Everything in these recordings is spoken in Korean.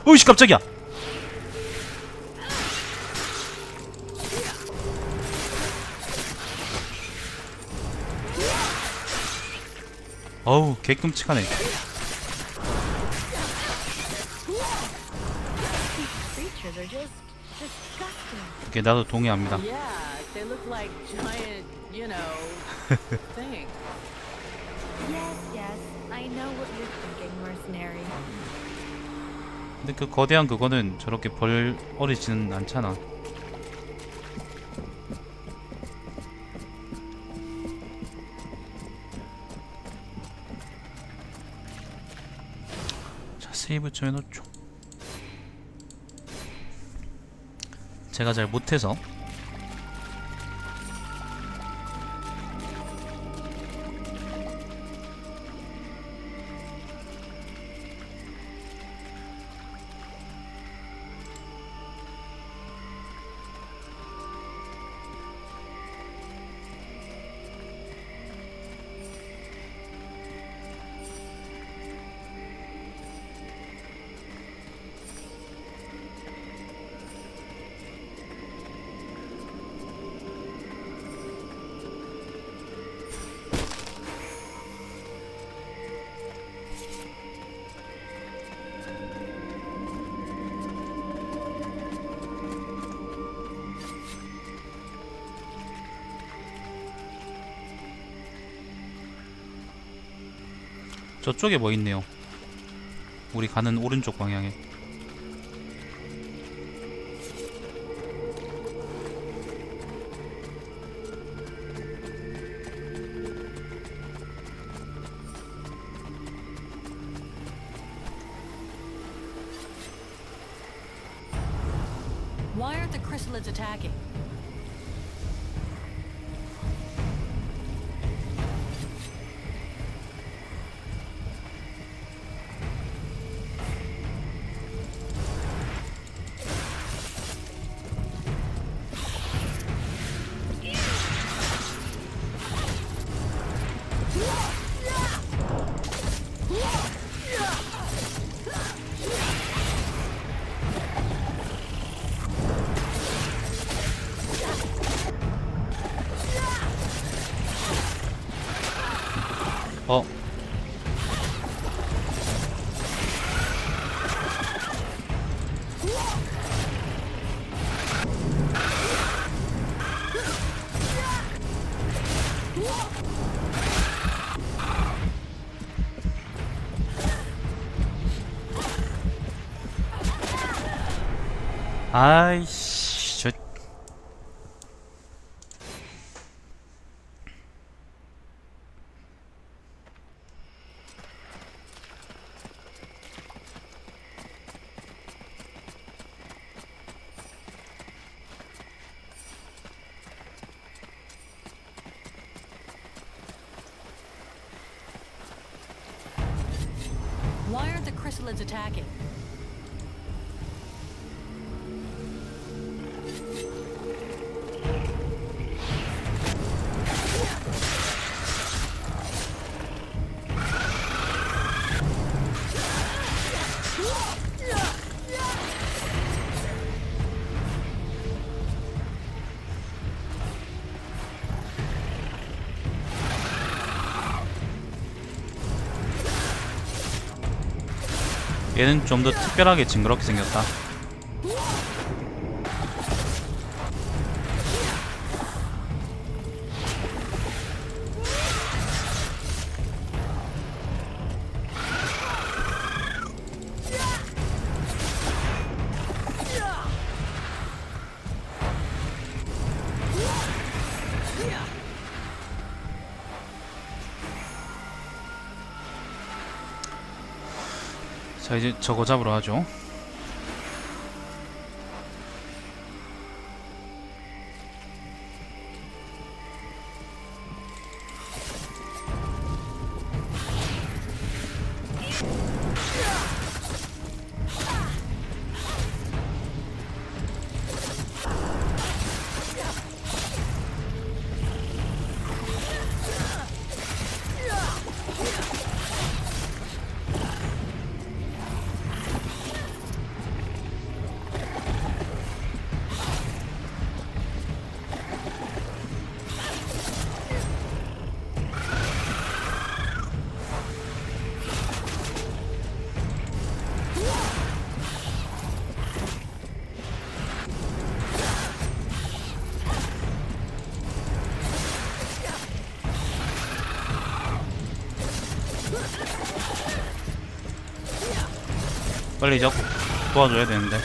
오이씨 깜짝이야. 어우 개 끔찍하네. 오케이 나도 동의합니다. 근데 그 거대한 그거는 저렇게 벌어지지는 않잖아. 자 세이브 좀 해놓죠. 제가 잘 못해서. 저쪽에 뭐 있네요. 우리 가는 오른쪽 방향에. Why aren't the chrysalids attacking? 어? 아이씨 저 Why aren't the chrysalids attacking? 얘는 좀 더 특별하게 징그럽게 생겼다. 자 이제 저거 잡으러 하죠. 빨리 잡고 도와줘야 되는데.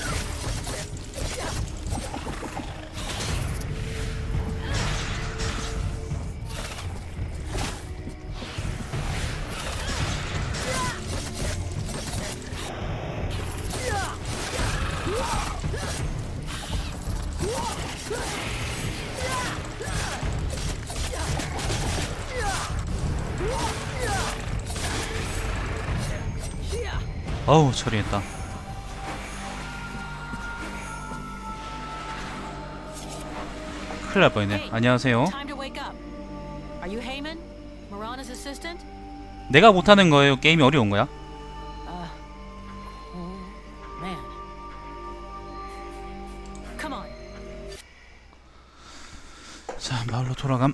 어우, 처리했다. 큰일 날 뻔했네. Hey, 안녕하세요. time to wake up. Are you Heyman? Mirana's assistant? 내가 못하는 거예요? 게임이 어려운 거야? Oh, man. Come on. 자, 마을로 돌아감.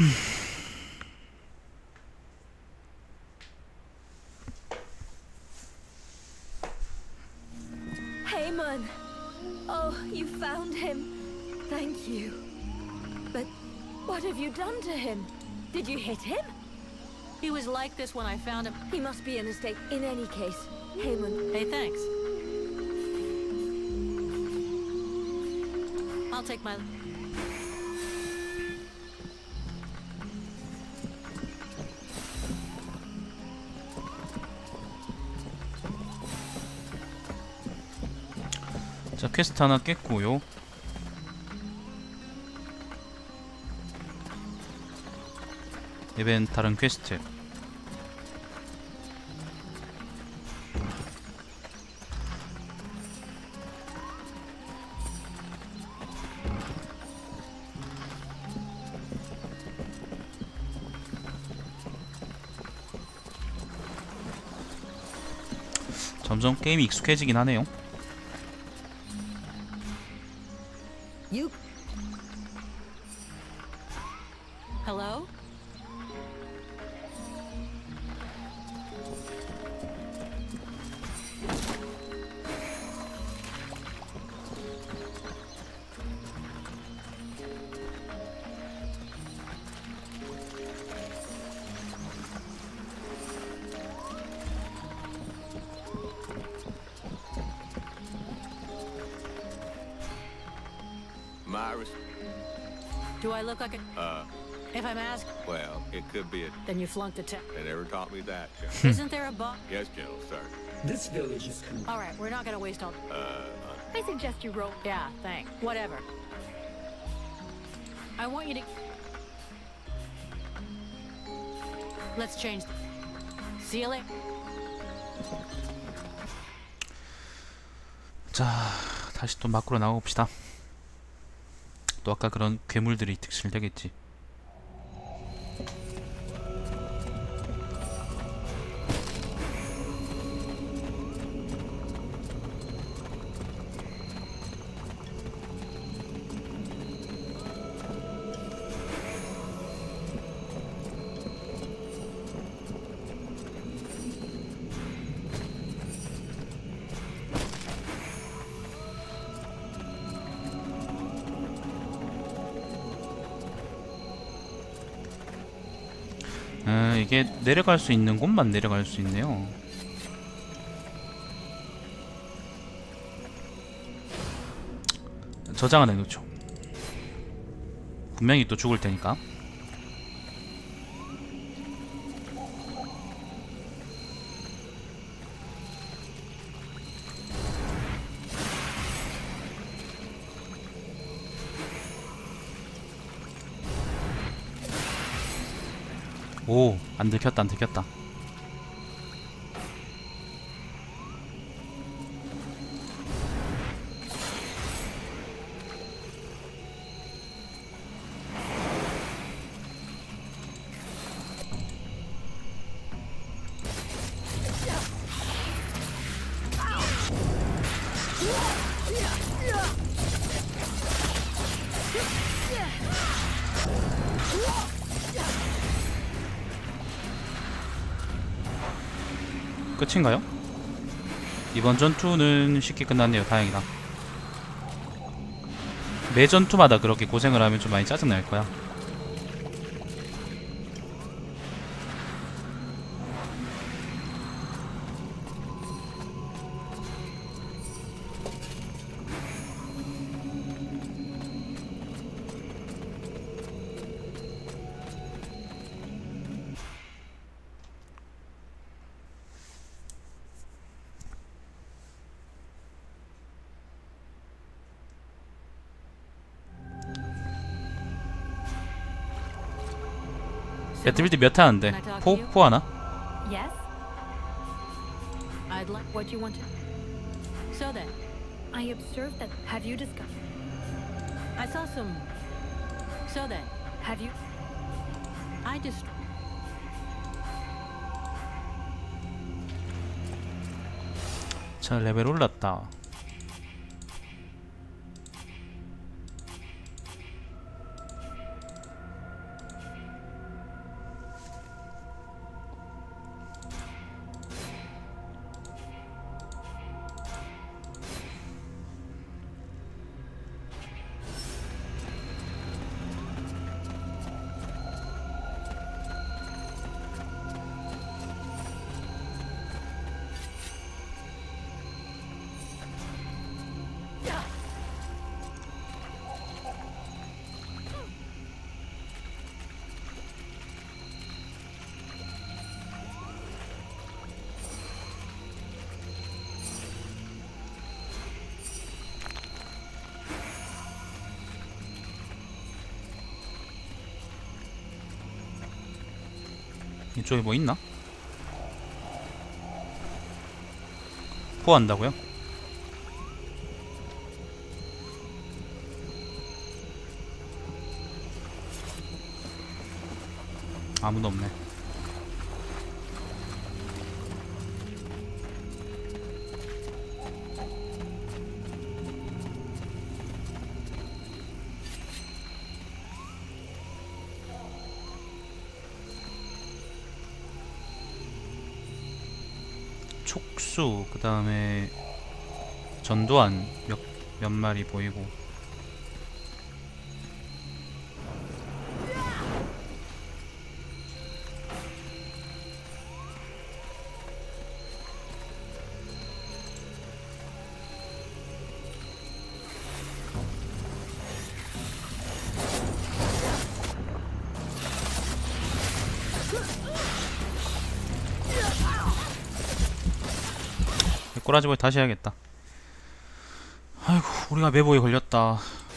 Heyman! Oh, you found him. Thank you. But what have you done to him? Did you hit him? He was like this when I found him. He must be in a state. In any case, Heyman. Hey, thanks. I'll take my... 자, 퀘스트 하나 깼고요. 이번엔 다른 퀘스트. 점점 게임이 익숙해지긴 하네요. You. Hello? Myris, Do I look like a... If I'm asked, well, it could be a... then you flunked the test. They never taught me that, General. Isn't there a bu... Yes, General, sir. This village is All right, we're not gonna waste all... I suggest you roll. Yeah, thanks. Whatever. I want you to... Let's change... See you later. 자, 다시 또 밖으로 나가 봅시다. 또 아까 그런 괴물들이 득실되겠지. 이게 내려갈 수 있는 곳만 내려갈 수 있네요. 저장은 해놓죠. 분명히 또 죽을 테니까. 오, 안 들켰다, 안 들켰다. 끝인가요? 이번 전투는 쉽게 끝났네요. 다행이다. 매 전투마다 그렇게 고생을 하면 좀 많이 짜증날 거야. 배틀필드 몇 하는데? Can I talk to you? 포 하나? Yes? I'd like what you wanted. So then, I observed that. Have you discovered? I saw some. So then, Have you? I just. 자, 레벨 올랐다. 이쪽에 뭐 있나? 포한다고요? 아무도 없네. 촉수, 그 다음에 전두환 몇 마리 보이고. 꼬라지볼 다시 해야겠다. 아이고, 우리가 매보에 걸렸다.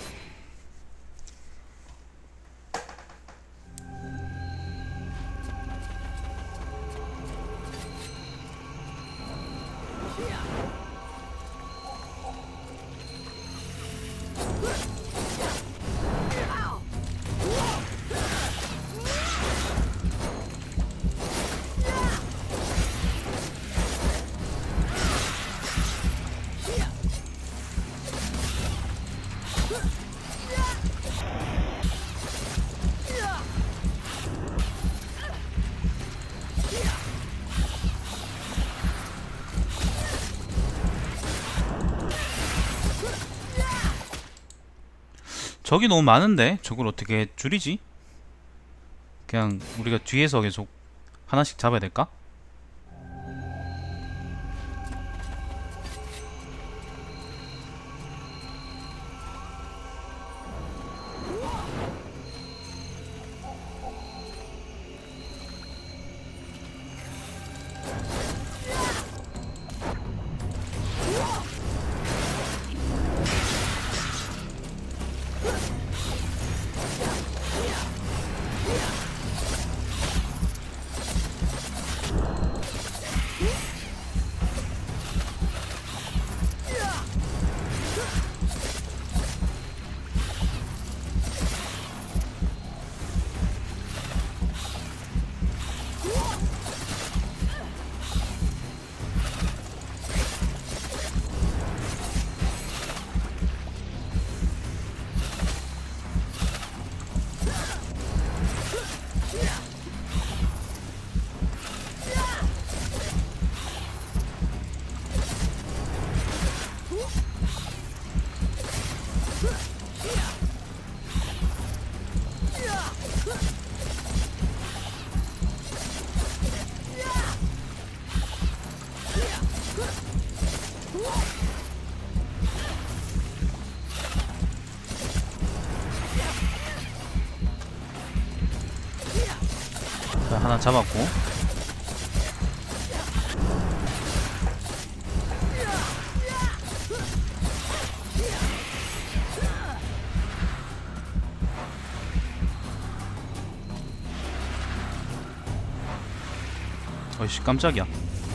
적이 너무 많은데 저걸 어떻게 줄이지? 그냥 우리가 뒤에서 계속 하나씩 잡아야 될까? 자, 하나 잡았고. 어이씨 깜짝이야.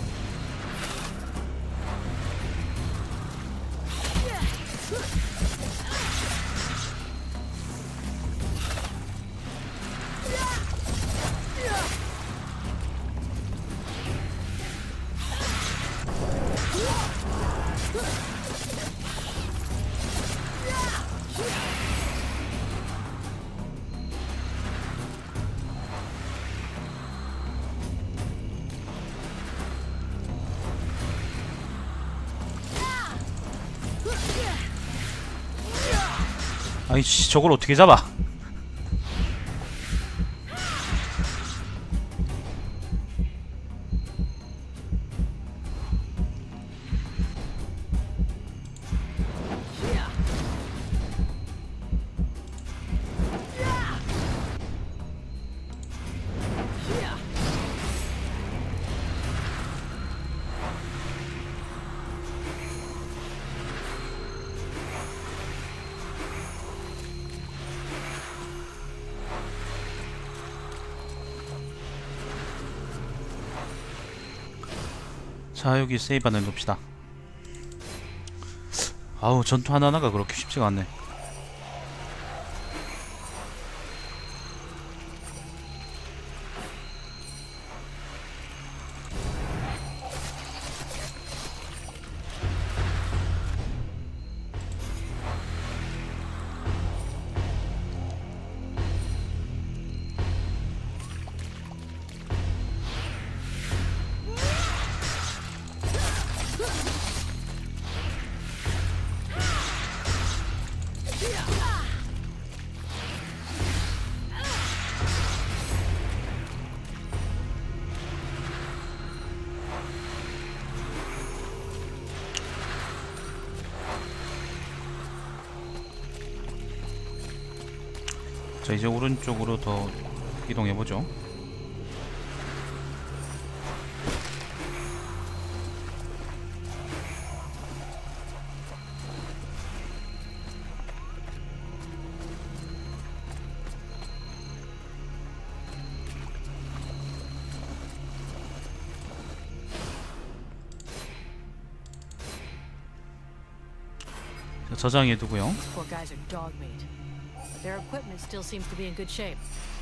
아이씨 저걸 어떻게 잡아? 자 여기 세이브 안에 놓읍시다. 아우 전투 하나하나가 그렇게 쉽지가 않네. 자 이제 오른쪽으로 더 이동해보죠. 자, 저장해두고요. These poor guys are dog meat. But their equipment still seems to be in good shape.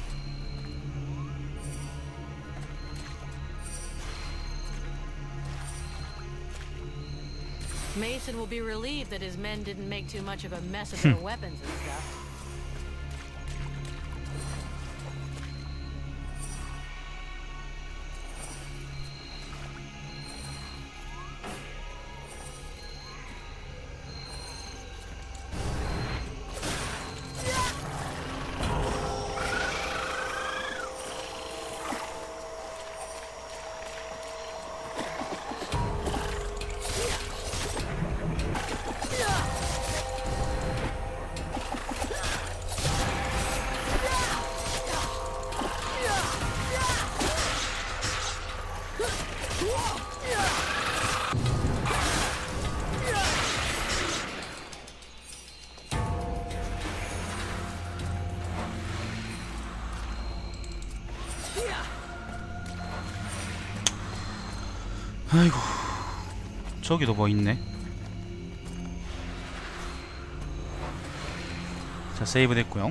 Mason will be relieved that his men didn't make too much of a mess of their weapons and stuff. 아이고 저기도 뭐 있네. 자 세이브 됐고요.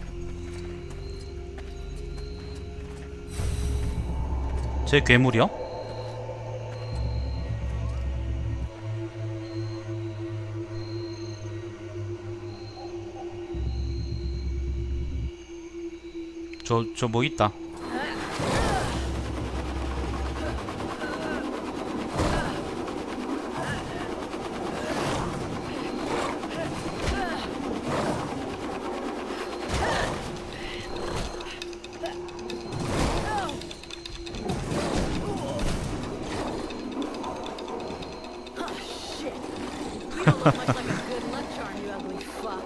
제 괴물이요? 저 뭐 있다. You don't look much like a good luck charm, you ugly fuck.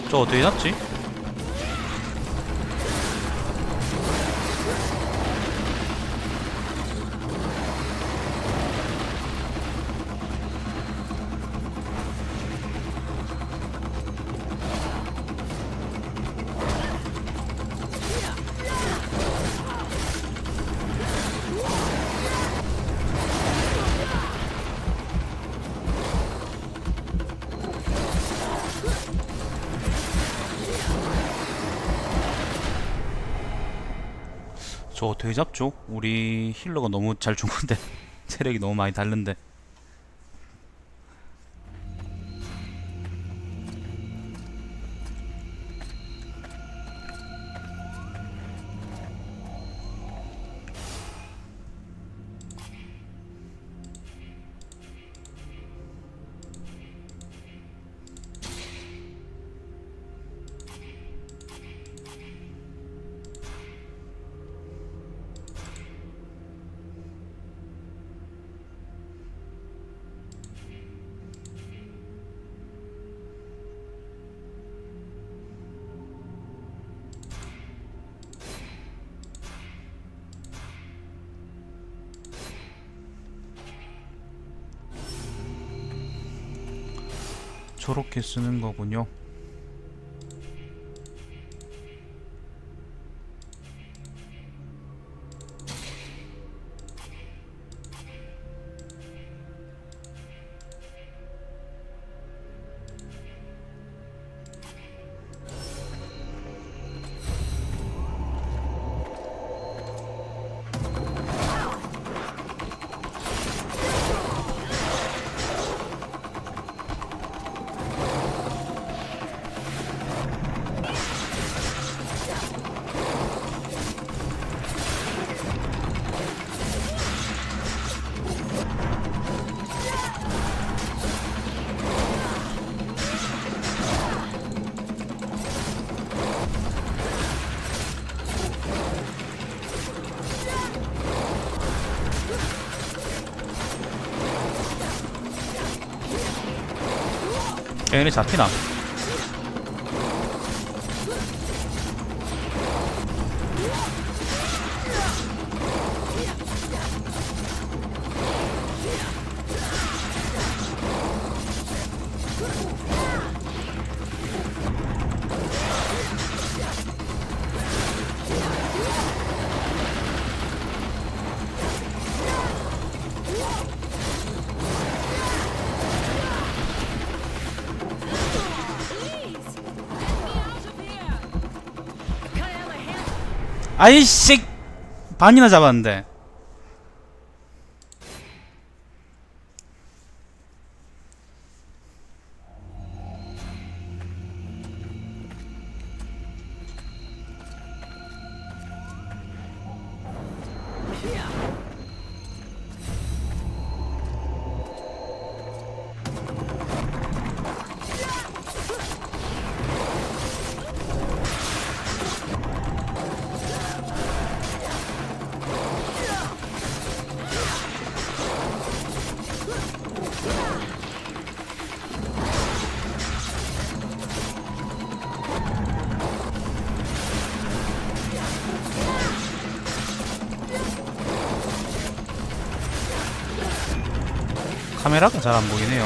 저 어떻게 잡지? 저 어떻게 잡죠? 우리 힐러가 너무 잘 죽는데 체력이 너무 많이 닳는데. 저렇게 쓰는 거군요. 얘네 잡히나? 아이씨! 반이나 잡았는데. 카메라가 잘 안 보이네요.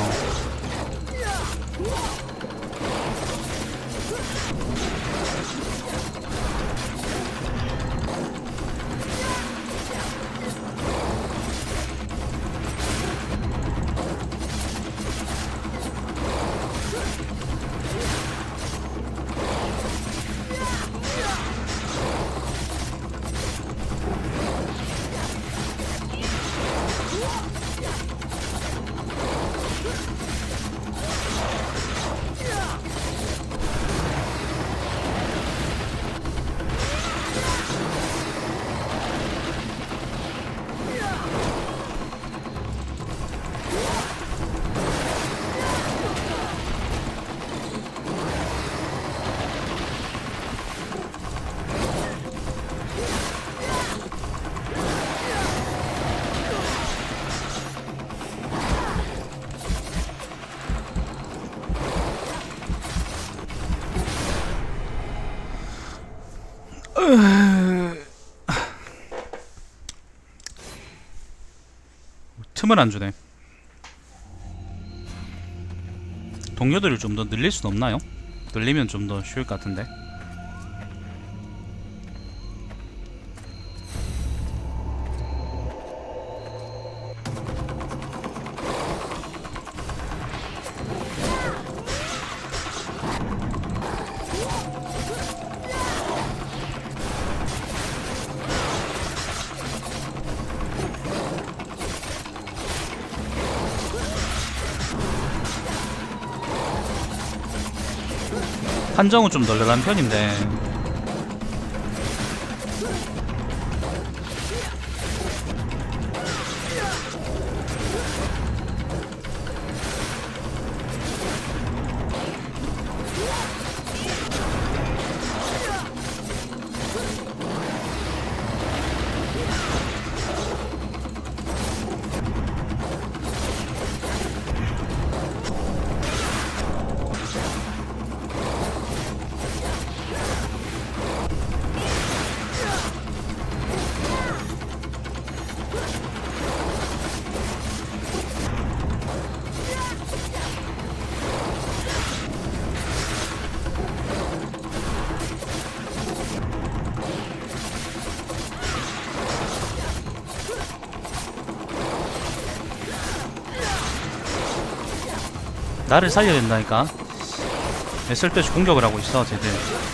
틈을 안 주네. 동료들을 좀 더 늘릴 순 없나요? 늘리면 좀 더 쉬울 것 같은데. 한정은 좀 널널한 편인데 나를 살려야 된다니까. 쓸데없이 공격을 하고 있어 쟤들.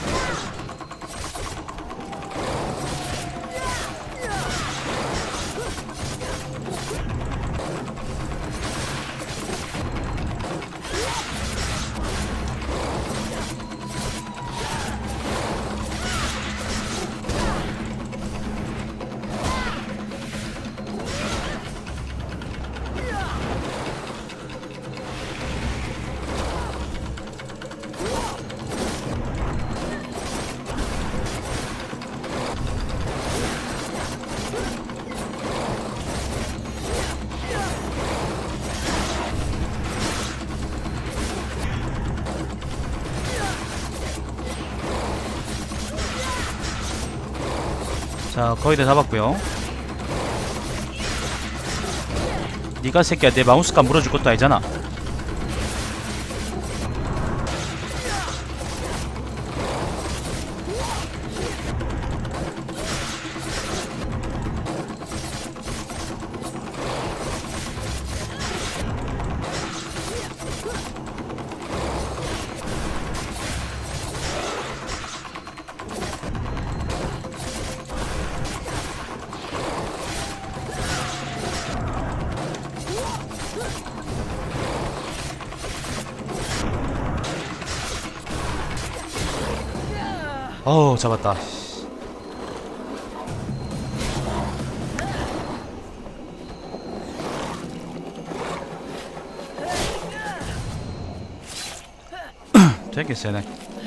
자, 거의 다 잡았고요. 니가 새끼야 내 마우스감 물어줄 것도 아니잖아. 어우 잡았다. 되게 세네.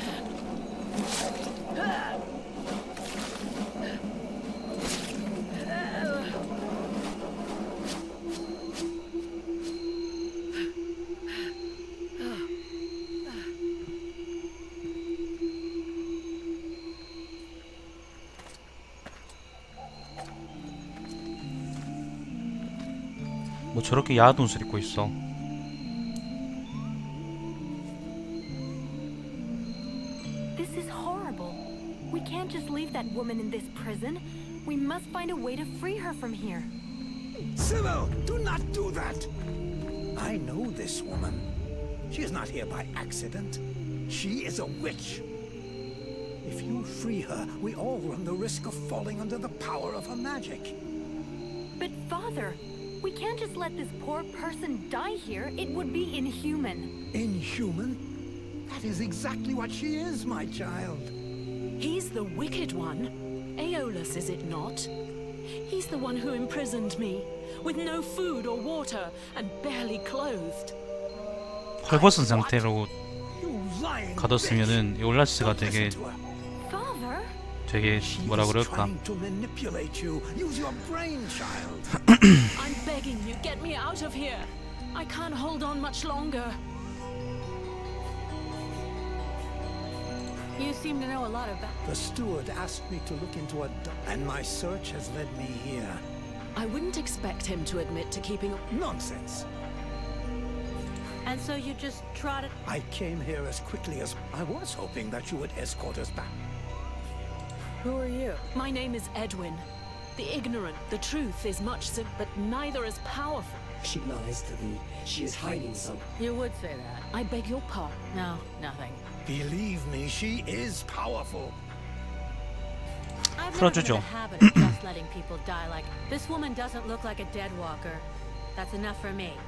뭐 저렇게 야한 옷을 입고 있어. This is horrible. We can't just leave that woman in this prison. We must find a way to free her from here. Sybil, do not do that! I know this woman. She is not here by accident. She is a witch. If you free her, we all run the risk of falling under the power of her magic. But Father, we can't just let this poor person die here. It would be inhuman. Inhuman? That is exactly what she is, my child. He's the wicked one. Aeolus, is it not? He's the one who imprisoned me, with no food or water, and barely clothed. 헐벗은 상태로 You lying 가뒀으면은 bitch. 에올라스가 Don't listen 되게 to her. Father? 되게 뭐라 She is 그럴까. trying to manipulate you. Use your brain, child. I'm begging you, get me out of here. I can't hold on much longer. You seem to know a lot about. The steward asked me to look into a and my search has led me here. I wouldn't expect him to admit to keeping... Nonsense. And so you just trotted... I came here as quickly as I was hoping that you would escort us back. Who are you? My name is Edwin. The ignorant, the truth is much but neither as powerful. She lies to thee. She is hiding something. You would say that. I beg your pardon. No, nothing. Believe me, she is powerful. I've never been in 풀어주죠. the habit of just letting people die like... This woman doesn't look like a dead walker. That's enough for me.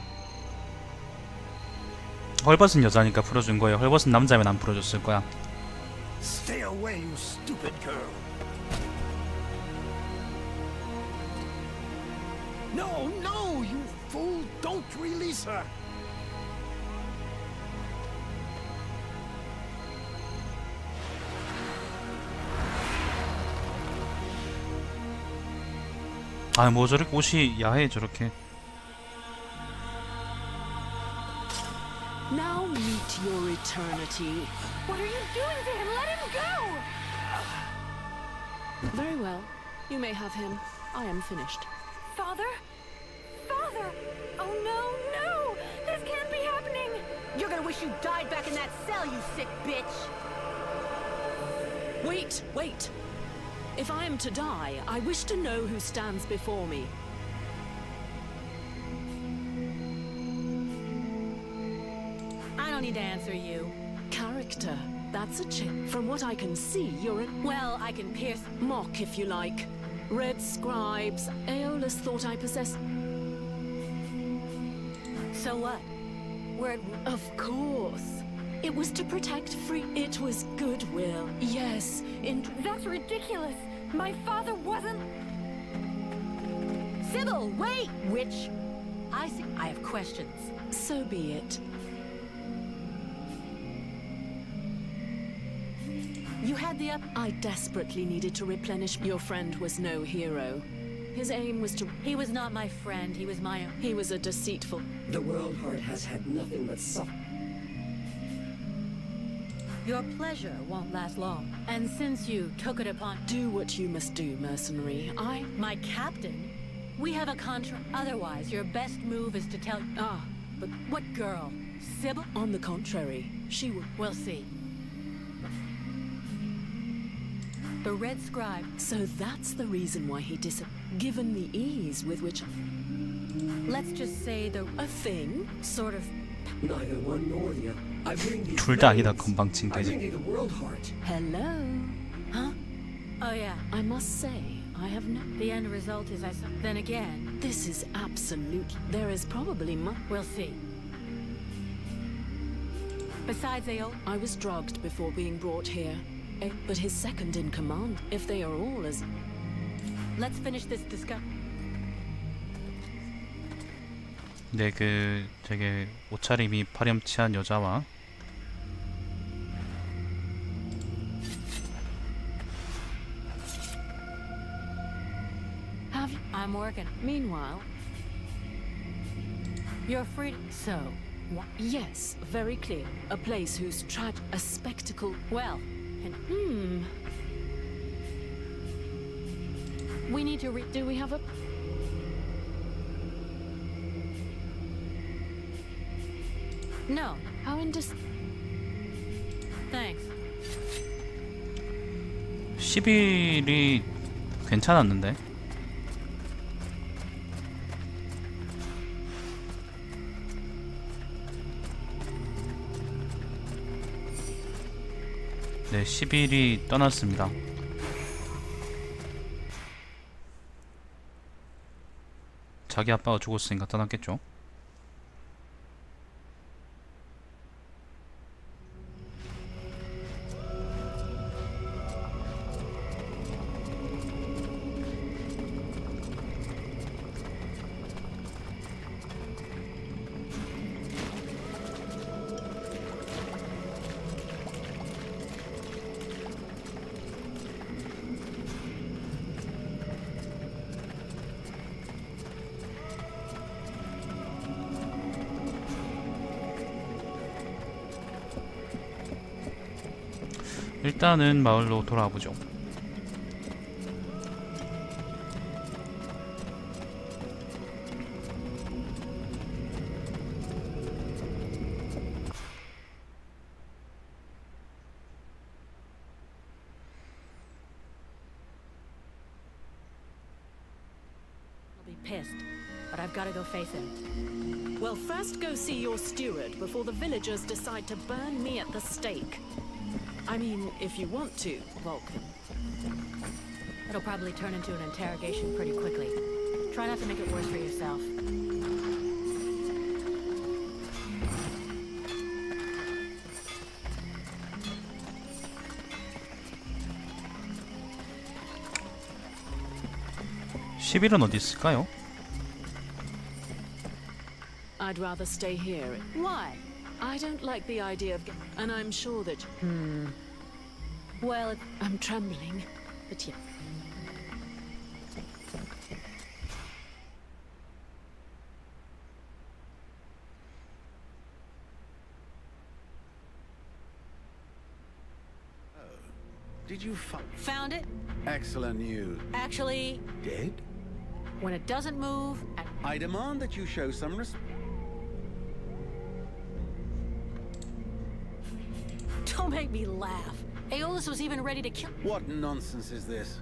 헐벗은 여자니까 풀어준 거예요. 헐벗은 남자면 안 풀어줬을 거야. Stay away, you stupid girl. No, no, you fool! Don't release her! 아, 뭐 저렇게 옷이 야해 저렇게. Now meet your eternity. What are you doing to him? Let him go! Very well. You may have him. I am finished. Father? Father! Oh no, no! This can't be happening! You're gonna wish you died back in that cell, you sick bitch! Wait, wait! If I am to die, I wish to know who stands before me. I don't need to answer you. Character. That's a chip. From what I can see, you're a... Well, I can pierce... mock, if you like. Red scribes. Aeolus thought I possessed... So what? We're... Of course. It was to protect free... It was goodwill. Yes, That's ridiculous! My father wasn't... Sybil, wait! Witch! I see... I have questions. So be it. You had the I desperately needed to replenish. Your friend was no hero. His aim was to... He was not my friend, he was my... He was a deceitful... The World Heart has had nothing but suffering. Your pleasure won't last long. And since you took it upon... Do what you must do, mercenary. My captain? We have a contract. Otherwise, your best move is to tell... Ah, But what girl? Sybil? on the contrary, she would... We'll see. The Red Scribe. So that's the reason why he given the ease with which... Let's just say the... A thing? Sort of... Neither one nor the other. I bring thee 둘 다 아니다. blades. 금방 I bring 칭되지. thee the World Heart. Hello? Huh? Oh yeah. I must say, I have no... The end result is I... Then again, This is absolute... There is probably we'll see. Besides, I was drugged before being brought here. But his second in command, if they are all as... Let's finish this discussion. 근데 그 되게 옷차림이 파렴치한 여자와 Have you... I'm working. Meanwhile... You're free. So, what? Yes, very clear. A place whose a spectacle... Well, and we need to Do we have a... No, How thanks. 11이 괜찮았는데. 네, 11이 떠났습니다. 자기 아빠가 죽었으니까 떠났겠죠. 일단은 마을로 돌아와 보죠. pissed. But I've got to go face him. Well, first go see your steward before the villagers decide to burn me at the stake. I mean, if you want to, Vulcan. It'll probably turn into an interrogation pretty quickly. Try not to make it worse for yourself. (11은) 어디 있을까요? I'd rather stay here. Why? I don't like the idea of... And I'm sure that... Well, I'm trembling, but yeah. Did you found it. Excellent news. Actually, Dead? when it doesn't move, and I demand that you show some don't make me laugh. Aeolus was even ready to kill. What nonsense is this?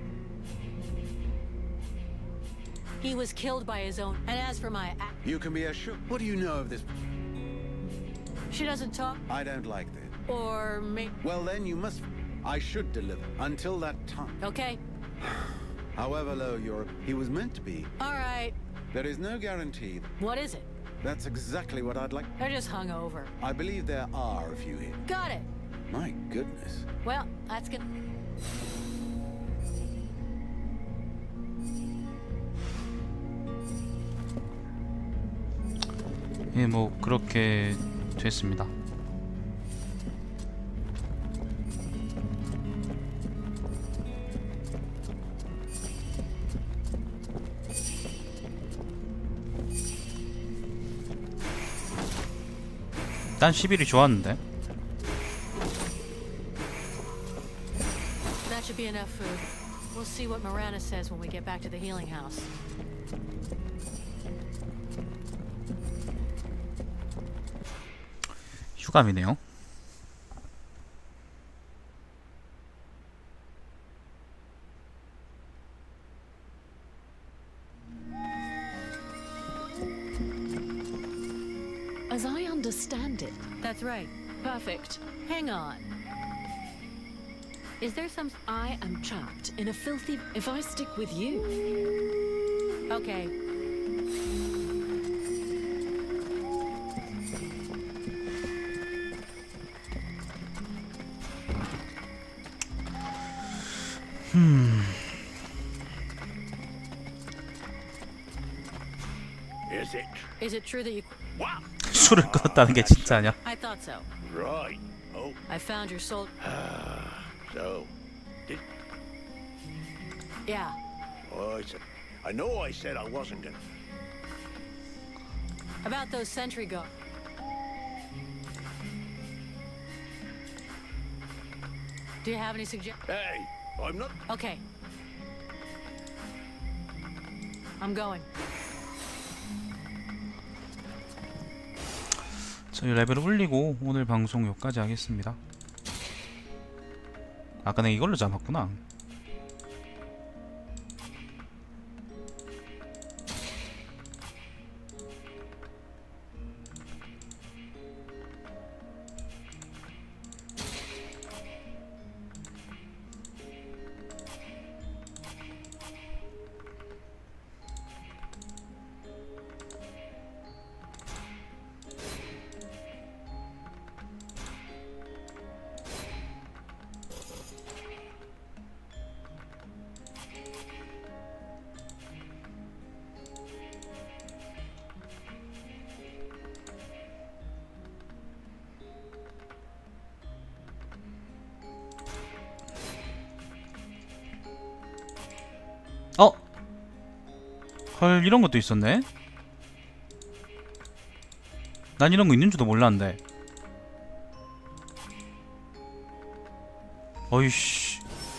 He was killed by his own. And as for my, You can be assured. What do you know of this? she doesn't talk, I don't like this. or make. Well, then you must. I should deliver. Until that time. Okay. However low your... He was meant to be. All right. There is no guarantee. What is it? That's exactly what I'd like. They're just hungover. I believe there are a few here. Got it. My goodness. Well, that's good. 예, 뭐 그렇게 됐습니다. 난 11이 좋았는데. That should be enough food. We'll see what Miranda says when we get back to the healing house. 휴감이네요. As I understand it. That's right. Perfect. Hang on. Is there some... I am trapped in a filthy... If I stick with you... Okay. Is it true that you... 술을 끊었다는 게 진짜냐? I thought so. Right. Oh, I found your soul... so. Yeah. Oh, I know I said I wasn't gonna. About those sentry guards. Do you have any suggestions? Hey, I'm not. Okay. I'm going. 저희 레벨을 올리고 오늘 방송 여기까지 하겠습니다. 아까 내가 이걸로 잡았구나. 헐, 이런 것도 있었네. 난 이런 거 있는 줄도 몰랐는데. 어이씨.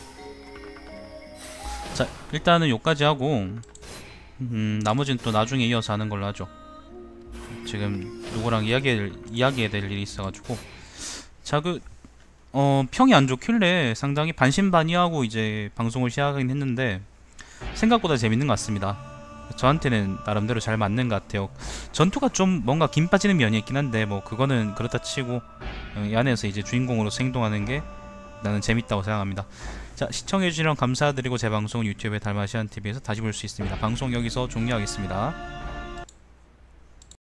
자, 일단은 요까지 하고 나머지는 또 나중에 이어서 하는 걸로 하죠. 지금 누구랑 이야기해야 될 일이 있어가지고. 자, 평이 안 좋길래 상당히 반신반의하고 이제 방송을 시작하긴 했는데 생각보다 재밌는 것 같습니다. 저한테는 나름대로 잘 맞는 것 같아요. 전투가 좀 뭔가 김 빠지는 면이 있긴 한데 뭐 그거는 그렇다 치고 이 안에서 이제 주인공으로서 행동하는 게 나는 재밌다고 생각합니다. 자, 시청해주시면 감사드리고 제 방송은 유튜브에 달마시안TV에서 다시 볼 수 있습니다. 방송 여기서 종료하겠습니다.